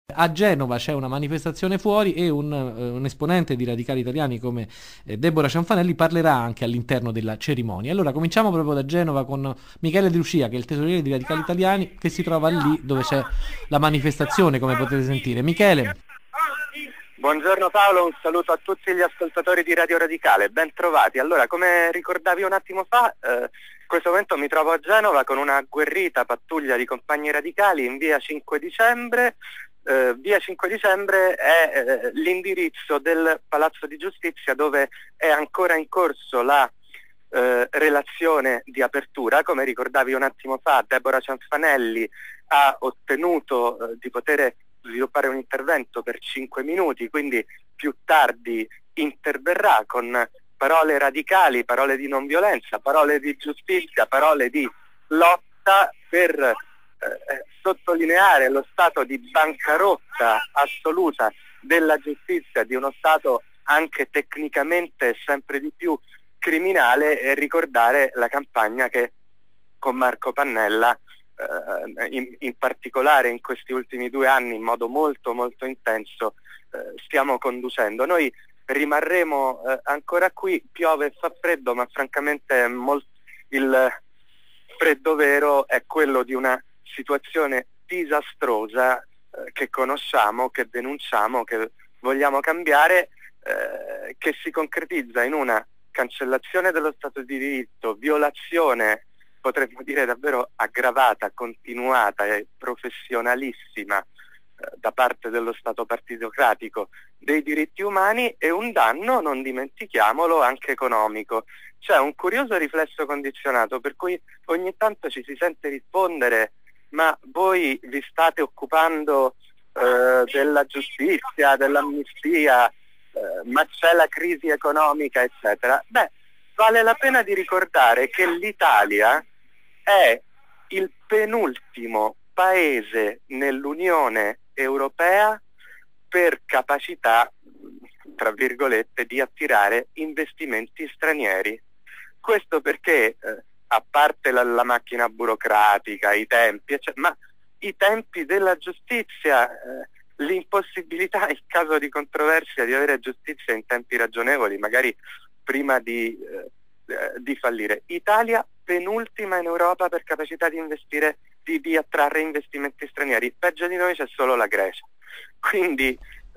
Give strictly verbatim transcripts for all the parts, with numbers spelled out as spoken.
A Genova c'è una manifestazione fuori e un, eh, un esponente di Radicali Italiani come eh, Deborah Cianfanelli parlerà anche all'interno della cerimonia. Allora cominciamo proprio da Genova con Michele De Lucia, che è il tesoriere di Radicali Italiani, che si trova lì dove c'è la manifestazione, come potete sentire. Michele. Buongiorno Paolo, un saluto a tutti gli ascoltatori di Radio Radicale, ben trovati. Allora, come ricordavi un attimo fa, eh, in questo momento mi trovo a Genova con una agguerrita pattuglia di compagni radicali in via cinque dicembre. Eh, via cinque dicembre è eh, l'indirizzo del Palazzo di Giustizia dove è ancora in corso la eh, relazione di apertura. Come ricordavi un attimo fa, Deborah Cianfanelli ha ottenuto eh, di poter sviluppare un intervento per cinque minuti, quindi più tardi interverrà con parole radicali, parole di non violenza, parole di giustizia, parole di lotta per eh, sottolineare lo stato di bancarotta assoluta della giustizia, di uno stato anche tecnicamente sempre di più criminale, e ricordare la campagna che con Marco Pannella In, in particolare in questi ultimi due anni in modo molto molto intenso eh, stiamo conducendo. Noi rimarremo eh, ancora qui, piove e fa freddo, ma francamente molt- il freddo vero è quello di una situazione disastrosa eh, che conosciamo, che denunciamo, che vogliamo cambiare, eh, che si concretizza in una cancellazione dello Stato di diritto, violazione, potremmo dire davvero aggravata, continuata e professionalissima eh, da parte dello Stato partitocratico dei diritti umani, e un danno, non dimentichiamolo, anche economico. C'è un curioso riflesso condizionato per cui ogni tanto ci si sente rispondere: ma voi vi state occupando eh, della giustizia, dell'amnistia, eh, ma c'è la crisi economica, eccetera. Beh, vale la pena di ricordare che l'Italia è il penultimo paese nell'Unione Europea per capacità, tra virgolette, di attirare investimenti stranieri. Questo perché, eh, a parte la, la macchina burocratica, i tempi, eccetera, ma i tempi della giustizia, eh, l'impossibilità in caso di controversia di avere giustizia in tempi ragionevoli, magari prima di, eh, di fallire. Italia penultima in Europa per capacità di investire, di, di attrarre investimenti stranieri. Peggio di noi c'è solo la Grecia. Quindi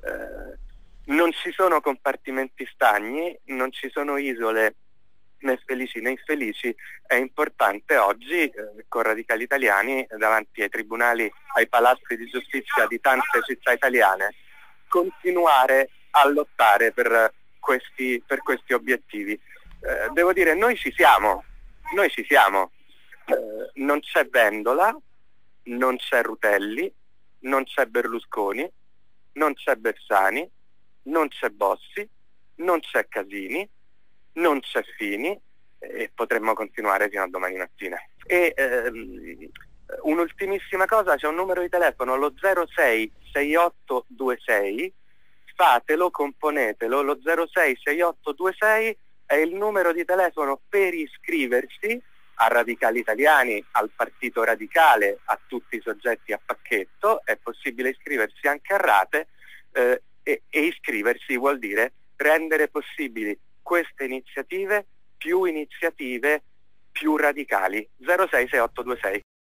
eh, non ci sono compartimenti stagni, non ci sono isole né felici né infelici. È importante oggi, eh, con Radicali Italiani, davanti ai tribunali, ai palazzi di giustizia di tante città italiane, continuare a lottare per questi, per questi obiettivi. Eh, devo dire, noi ci siamo, noi ci siamo. Eh, non c'è Vendola, non c'è Rutelli, non c'è Berlusconi, non c'è Bersani, non c'è Bossi, non c'è Casini, non c'è Fini, e potremmo continuare fino a domani mattina. E ehm, un'ultimissima cosa, c'è un numero di telefono, lo zero sei sei otto due sei, fatelo, componetelo, lo zero sei sei otto due sei è il numero di telefono per iscriversi a Radicali Italiani, al Partito Radicale, a tutti i soggetti a pacchetto. È possibile iscriversi anche a rate, eh, e, e iscriversi vuol dire rendere possibili queste iniziative, più iniziative, più radicali. zero sei sei otto due sei.